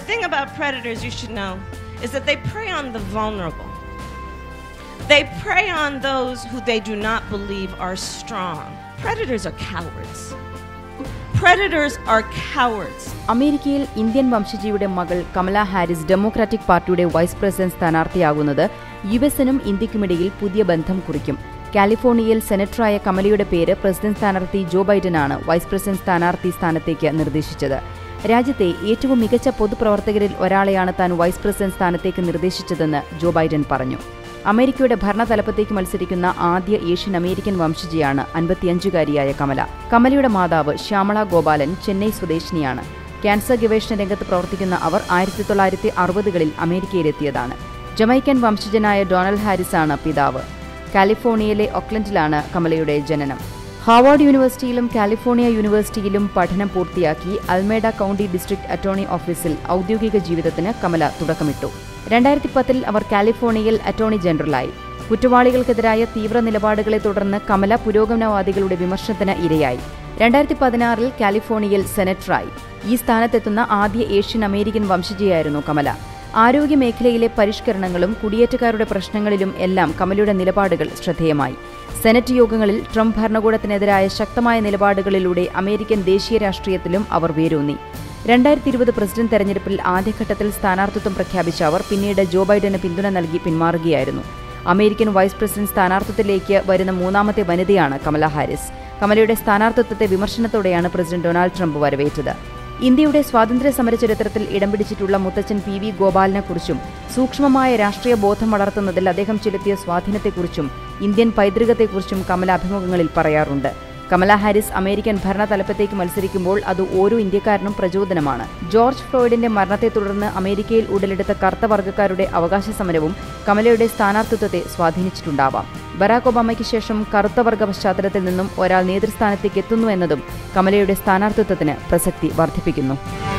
thing about predators you should know is that they prey on the vulnerable. They prey on those who they do not believe are strong. Predators are cowards. Predators are cowards. അമേരിക്കയിൽ Indian വംശജയുടെ മകൾ Kamala Harris democratic പാർട്ടിയുടെ vice president സ്ഥാനാർത്ഥിയാകുന്നത് യുഎസിനും ഇന്ത്യക്കുമിടയിൽ പുതിയ ബന്ധം കുറിക്കും. കാലിഫോർണിയയിൽ സെനറ്ററായ കമലയുടെ പേര് പ്രസിഡന്റ് സ്ഥാനാർത്ഥി ജോ ബൈഡനാണ് വൈസ് പ്രസിഡന്റ് സ്ഥാനാർത്ഥി സ്ഥാനത്തേക്ക് നിർദ്ദേശിച്ചത്. രാജ്യത്തെ ഏറ്റവും മികച്ച പൊതുപ്രവർത്തകരിൽ ഒരാളെയാണ് താൻ വൈസ് പ്രസിഡന്റ് സ്ഥാനത്തേക്ക് നിർദ്ദേശിച്ചതെന്ന് ജോ ബൈഡൻ പറഞ്ഞു. അമേരിക്കയുടെ ഭരണതലപ്പത്തേക്ക് മത്സരിക്കുന്ന ആദ്യ ഏഷ്യൻ അമേരിക്കൻ വംശജയാണ് 55-കാരിയായ കമല. കമലയുടെ മാതാവ് ശ്യാമള ഗോപാലൻ ചെന്നൈ സ്വദേശിനിയാണ്. ക്യാൻസർ ഗവേഷണ രംഗത്ത് പ്രവർത്തിക്കുന്ന അവർ 1960കളിൽ അമേരിക്കയിലെത്തിയതാണ്. ജമൈക്കൻ വംശജനായ ഡൊണാൾഡ് ഹാരിസാണ് പിതാവ്. കാലിഫോർണിയയിലെ ഓക്ലൻഡിലാണ് കമലയുടെ ജനനം. ഹാർവാർഡ് യൂണിവേഴ്സിറ്റിയിലും കാലിഫോർണിയ യൂണിവേഴ്സിറ്റിയിലും പഠനം പൂർത്തിയാക്കി അൽമേഡ കൌണ്ടി ഡിസ്ട്രിക്ട് അറ്റോർണി ഓഫീസിൽ ഔദ്യോഗിക ജീവിതത്തിന് കമല തുടക്കമിട്ടു. 2010-ൽ അവർ കാലിഫോർണിയയിൽ അറ്റോർണി ജനറലായി. കുറ്റവാളികൾക്കെതിരായ തീവ്ര നിലപാടുകളെ തുടർന്ന് കമല പുരോഗമനവാദികളുടെ വിമർശനത്തിന് ഇരയായി. 2016-ൽ കാലിഫോർണിയയിൽ സെനറ്ററായി. ഈ സ്ഥാനത്തെത്തുന്ന ആദ്യ ഏഷ്യൻ അമേരിക്കൻ വംശജയായിരുന്നു കമല. ആരോഗ്യമേഖലയിലെ പരിഷ്കരണങ്ങളും കുടിയേറ്റക്കാരുടെ പ്രശ്നങ്ങളിലും എല്ലാം കമലയുടെ നിലപാടുകൾ ശ്രദ്ധേയമായി. സെനറ്റ് യോഗങ്ങളിൽ ട്രംപ് ഭരണകൂടത്തിനെതിരായ ശക്തമായ നിലപാടുകളിലൂടെ അമേരിക്കൻ ദേശീയ രാഷ്ട്രീയത്തിലും അവർ വേരൂന്നി. 2020 പ്രസിഡന്റ് തെരഞ്ഞെടുപ്പിൽ ആദ്യഘട്ടത്തിൽ സ്ഥാനാർത്ഥിത്വം പ്രഖ്യാപിച്ച അവർ പിന്നീട് ജോ ബൈഡന് പിന്തുണ നൽകി പിന്മാറുകയായിരുന്നു. അമേരിക്കൻ വൈസ് പ്രസിഡന്റ് സ്ഥാനാർത്ഥിത്വത്തിലേക്ക് വരുന്ന മൂന്നാമത്തെ വനിതയാണ് കമല ഹാരിസ്. കമലയുടെ സ്ഥാനാർത്ഥിത്വത്തെ വിമർശനത്തോടെയാണ് പ്രസിഡന്റ് ഡൊണാൾഡ് ട്രംപ് വരവേറ്റത്. ഇന്ത്യയുടെ സ്വാതന്ത്ര്യ സമര ചരിത്രത്തിൽ ഇടം പിടിച്ചിട്ടുള്ള മുത്തച്ഛൻ PV ഗോപാലിനെക്കുറിച്ചും സൂക്ഷ്മമായ രാഷ്ട്രീയ ബോധം വളർത്തുന്നതിൽ അദ്ദേഹം ചെലുത്തിയ സ്വാധീനത്തെക്കുറിച്ചും ഇന്ത്യൻ പൈതൃകത്തെക്കുറിച്ചും കമല അഭിമുഖങ്ങളിൽ പറയാറുണ്ട്. കമല ഹാരിസ് അമേരിക്കൻ ഭരണതലപ്പത്തേക്ക് മത്സരിക്കുമ്പോൾ അത് ഓരോ ഇന്ത്യക്കാരനും പ്രചോദനമാണ്. ജോർജ് ഫ്ലോയ്ഡിന്റെ മരണത്തെ തുടർന്ന് അമേരിക്കയിൽ ഉടലെടുത്ത കറുത്ത വർഗ്ഗക്കാരുടെ അവകാശ സമരവും കമലയുടെ സ്ഥാനാർത്ഥിത്വത്തെ സ്വാധീനിച്ചിട്ടുണ്ടാവാം. ബറാക് ഒബാമയ്ക്ക് ശേഷം കറുത്ത വർഗ്ഗ പശ്ചാത്തലത്തിൽ നിന്നും ഒരാൾ നേതൃസ്ഥാനത്തേക്ക് എത്തുന്നു എന്നതും കമലയുടെ സ്ഥാനാർത്ഥിത്വത്തിന് പ്രസക്തി വർദ്ധിപ്പിക്കുന്നു.